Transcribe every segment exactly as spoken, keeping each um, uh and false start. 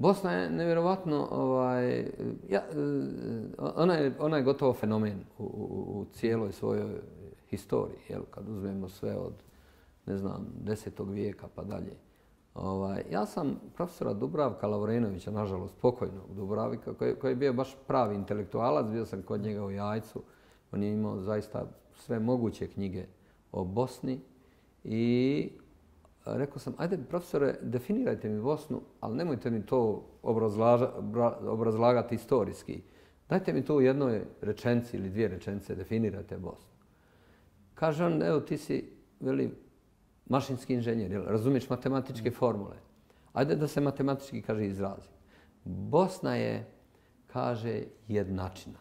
Bosna je nevjerovatno, ovaj, ja, ona, je, ona je gotovo fenomen u, u, u cijeloj svojoj historiji, jel, kad uzmemo sve od, ne znam, desetog vijeka pa dalje. Ovaj, ja sam profesora Dubravka Lavrenovića, nažalost pokojnog Dubravika, koji, koji je bio baš pravi intelektualac, bio sam kod njega u Jajcu. On je imao zaista sve moguće knjige o Bosni i rekao sam, ajde profesore, definirajte mi Bosnu, ali nemojte mi to obrazlagati historijski. Dajte mi to u jednoj rečenici ili dvije rečenice, definirajte Bosnu. Kaže on, evo ti si, veli, mašinski inženjer, jel, razumiješ matematičke formule. Ajde da se matematički, kaže, izrazi. Bosna je, kaže, jednačina.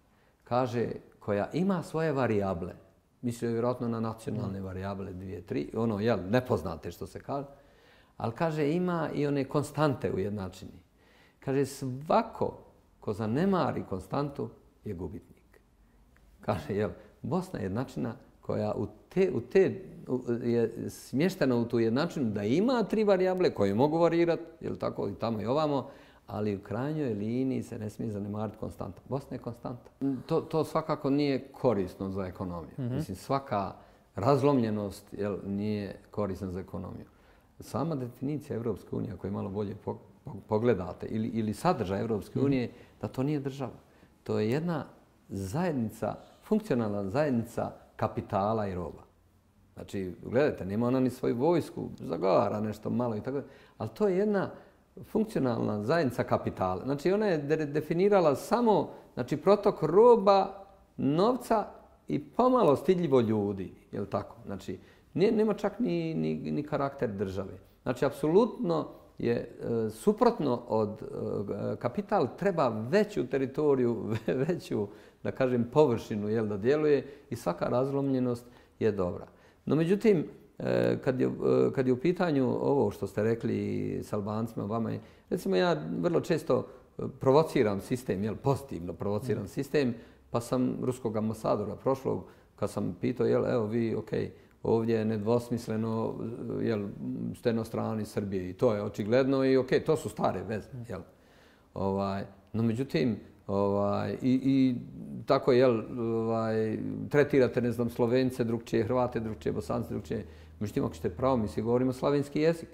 Kaže, koja ima svoje varijable. Mislio je vjerojatno na nacionalne varijable, dvije, tri, ono, jel, nepoznate što se kaže. Ali, kaže, ima i one konstante u jednačini. Kaže, svako ko zanemari konstantu je gubitnik. Kaže, jel, Bosna je jednačina koja u te, u te, u, je smještena u tu jednačinu da ima tri varijable koje mogu varirati, jel tako, i tamo i ovamo, ali u krajnjoj liniji se ne smije zanemariti konstanta. Bosna je konstanta. To, to svakako nije korisno za ekonomiju. Mm-hmm. Mislim, svaka razlomljenost, jel, nije korisna za ekonomiju. Sama definicija Evropske unije, ako je malo bolje pogledate, ili, ili sadržaj Evropske unije, mm-hmm. da to nije država. To je jedna zajednica, funkcionalna zajednica kapitala i roba. Znači, gledajte, nema ona ni svoju vojsku, zagovara nešto malo i tako, ali to je jedna funkcionalna zajednica kapitala. Znači, ona je de definirala samo, znači, protok roba, novca i pomalo stidljivo ljudi, je li tako? Znači, nije, nema čak ni, ni, ni karakter države. Znači, apsolutno je e, suprotno od e, kapital treba veću teritoriju, veću, da kažem, površinu, jel, da djeluje i svaka razlomljenost je dobra. No, međutim, e, kad, je, e, kad je u pitanju ovo što ste rekli s Albancima, vama je, recimo ja vrlo često provociram sistem, jel, pozitivno provociram mm. sistem, pa sam ruskog ambasadora prošlog, kad sam pitao, jel, evo vi, okej, okay, ovdje je nedvosmisleno, jel, ste na strani Srbije i to je očigledno i okej, okay, to su stare veze, jel. Ovaj, no, međutim, ovaj, i, i tako, jel, ovaj, tretirate, ne znam, Slovence drugčije, Hrvate drugčije, Bosance drugčije. Međutim, ako ćete pravo, mi svi govorimo slavenski jezik.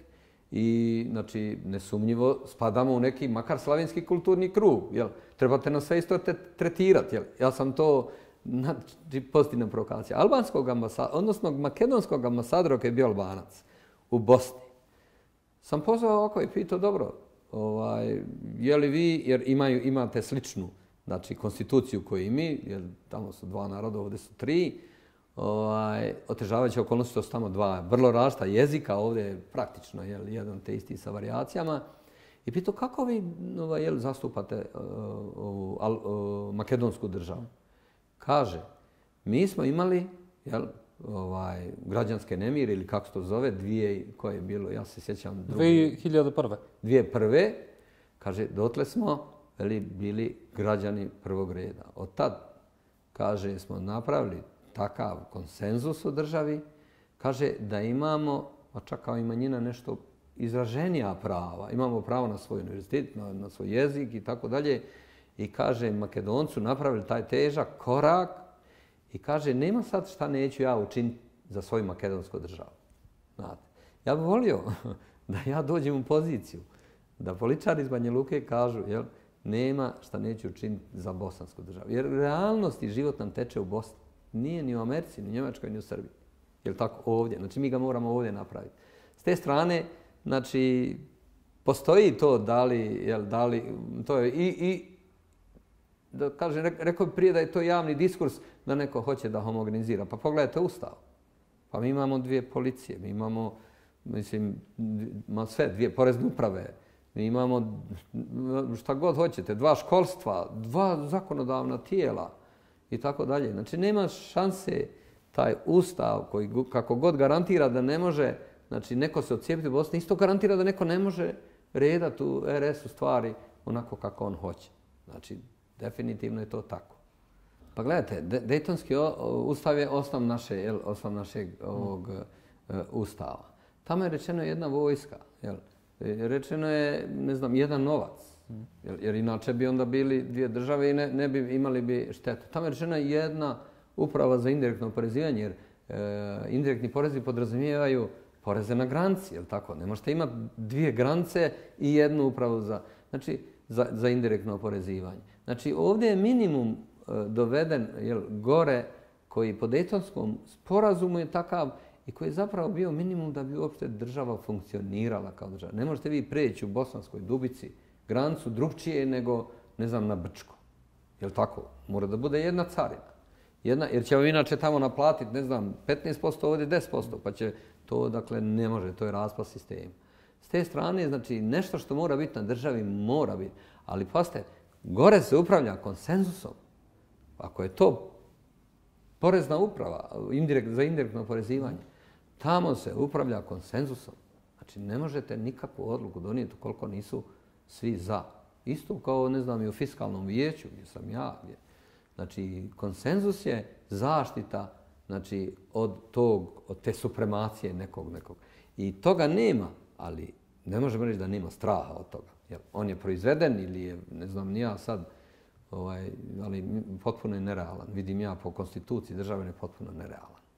I, znači, nesumnjivo spadamo u neki, makar slavenski kulturni krug, jel. Trebate nas sve isto tretirati, jel. Ja sam to, znači, pozitivna provokacija. Albanskog ambasadora, odnosno makedonskog ambasadora koji je bio Albanac u Bosni, sam pozvao ovako i pitao, dobro, ovaj, je li vi, jer imaju, imate sličnu, znači, konstituciju koju i mi, jer tamo su dva naroda, ovdje su tri, ovaj, otežavajuće okolnosti, to su tamo dva vrlo različita jezika, ovdje je praktično, jel, jedan te isti sa varijacijama. I pitao, kako vi, ovaj, jel, zastupate ovu uh, makedonsku državu? Kaže, mi smo imali, jel, ovaj, građanske nemire ili kako se to zove, dvije, koje je bilo, ja se sjećam... dvije hiljade prve. Dvije prve, kaže, dotle smo, veli, bili građani prvog reda. Od tad, kaže, smo napravili takav konsenzus u državi, kaže, da imamo, a čak kao i manjina, nešto izraženija prava. Imamo pravo na svoj univerzitet, na, na svoj jezik i tako dalje. I kaže, Makedoncu napravili taj težak korak i kaže, nema sad šta neću ja učiniti za svoju makedonsku državu. Znate, ja bih volio da ja dođem u poziciju da političari iz Banja Luke kažu, jel, nema šta neću učiniti za bosansku državu. Jer realnost i život nam teče u Bosni. Nije ni u Americi, ni u Njemačkoj, ni u Srbiji. Jel tako? Ovdje. Znači, mi ga moramo ovdje napraviti. S te strane, znači, postoji to da li, jel, da li, to je i, i da kažem, rekao bi prije da je to javni diskurs da neko hoće da homogenizira. Pa pogledajte Ustav. Pa mi imamo dvije policije, mi imamo, mislim, sve, dvije porezne uprave, mi imamo šta god hoćete, dva školstva, dva zakonodavna tijela i tako dalje. Znači, nema šanse taj Ustav koji kako god garantira da ne može, znači, neko se odcijepiti u Bosni, isto garantira da neko ne može redati u er es u stvari onako kako on hoće. Znači, definitivno je to tako. Pa gledajte, Dejtonski ustav je osnov naše, jel, osnov našeg ovog uh, ustava. Tamo je rečeno jedna vojska, jel, rečeno je, ne znam, jedan novac. Jer, jer inače bi onda bili dvije države i ne, ne bi imali bi štetu. Tamo je rečena jedna uprava za indirektno oporezivanje, jer e, indirektni porezi podrazumijevaju poreze na granici, jel tako? Ne možete imati dvije granice i jednu upravu za, znači, za, za indirektno oporezivanje. Znači, ovdje je minimum e, doveden jel, gore, koji po Dejtonskom sporazumu je takav i koji je zapravo bio minimum da bi uopšte država funkcionirala kao država. Ne možete vi preći u Bosanskoj Dubici granicu drugčije nego, ne znam, na Brčko. Jel tako? Mora da bude jedna carina. Jedna, jer će vam inače tamo naplatiti, ne znam, petnaest posto, ovdje deset posto, pa će to, dakle, ne može, to je raspad sistema. S te strane, znači, nešto što mora biti na državi, mora biti. Ali, pazite, gore se upravlja konsenzusom. Ako je to porezna uprava indirekt, za indirektno oporezivanje, tamo se upravlja konsenzusom. Znači, ne možete nikakvu odluku donijeti koliko nisu svi za. Isto kao, ne znam, i u fiskalnom vijeću, gdje sam ja. Gdje. Znači, konsenzus je zaštita, znači, od, tog, od te supremacije nekog, nekog. I toga nema, ali ne možemo reći da nema straha od toga. Jer on je proizveden ili je, ne znam, ni ja sad, ovaj, ali potpuno je nerealan. Vidim ja po konstituciji države je potpuno nerealan.